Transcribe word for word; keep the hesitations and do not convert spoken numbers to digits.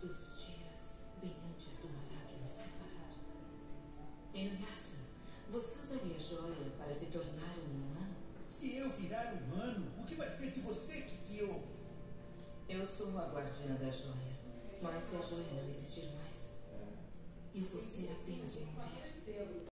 dos dias bem antes do Malak nos separar. Inuyasha, você usaria a joia para se tornar um humano? Se eu virar humano, o que vai ser de você, Kikyo? Eu sou a guardiã da joia, mas se a joia não existir mais, eu vou ser apenas uma mulher.